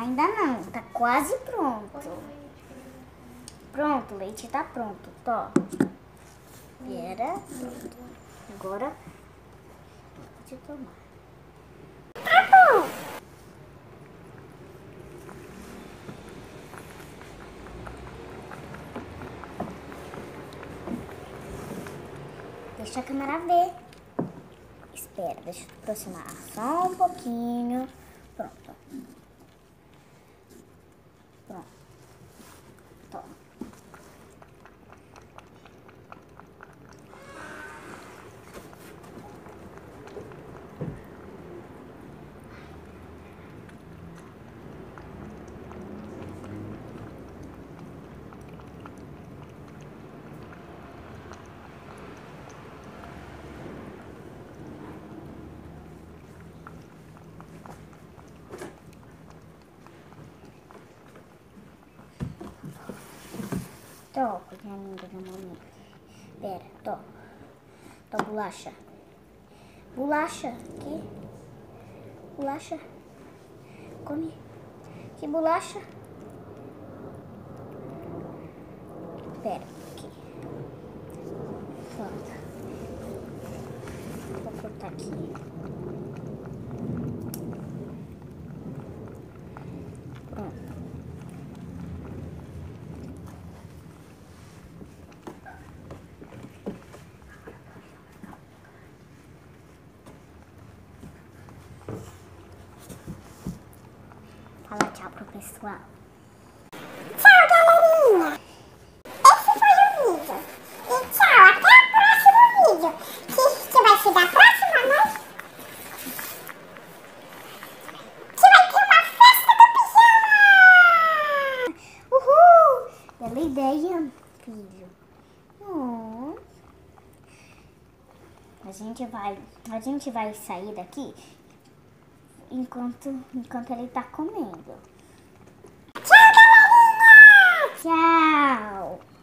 Ainda não, tá quase pronto. Pronto, o leite tá pronto, tó. Pera. Agora pode tomar. Tá bom. Deixa a câmera ver. Espera, deixa eu aproximar só um pouquinho. Pronto. Pronto. Toma. Tó, coisinha linda da mamãe. Pera, tó. Tó, bolacha. Bolacha, aqui. Bolacha. Come. Que bolacha. Pera, aqui. Pronto. Vou cortar aqui. Pronto. Fala tchau pro pessoal. Tchau, galerinha. Esse foi o vídeo. E tchau, até o próximo vídeo. Que vai ser da próxima, né? Que vai ter uma festa do pijama. Uhul! Bela ideia, filho. A gente vai sair daqui enquanto ele tá comendo. Tchau, galerinha. Tchau!